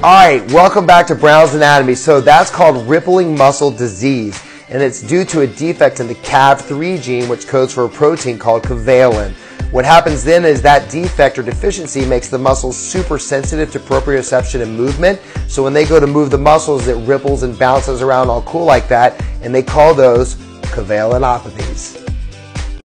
Alright, welcome back to Brown's Anatomy. So that's called rippling muscle disease, and it's due to a defect in the CAV3 gene, which codes for a protein called covalin. What happens then is that defect or deficiency makes the muscles super sensitive to proprioception and movement. So when they go to move the muscles, it ripples and bounces around all cool like that, and they call those covalinopathies.